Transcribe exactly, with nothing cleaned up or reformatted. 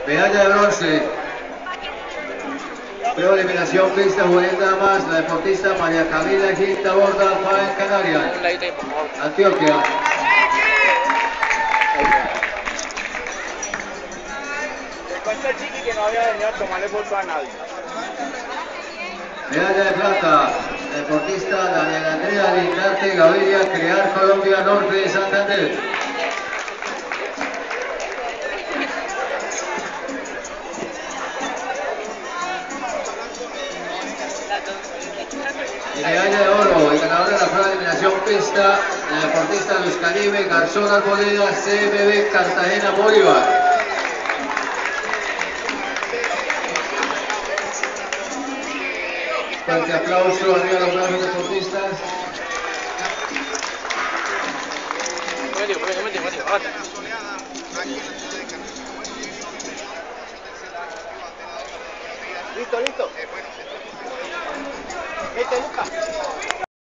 Medalla de bronce. Prueba de eliminación pista juvenil damas, la deportista María Camila Quinta Borda, Alfa Canaria, Antioquia. El chiqui que no había venido a tomarle foto a nadie. Medalla de plata, la deportista Daniela Andrea Lindarte Gaviria, Crear Colombia Norte de Santander. Y medalla de oro, y ganadora de la prueba de eliminación pista, la deportista Luz Caribe Garzón Arboleda, C M B Cartagena Bolívar. Fuerte aplauso, arriba los brazos deportistas. Listo, listo. Vete, Lucas.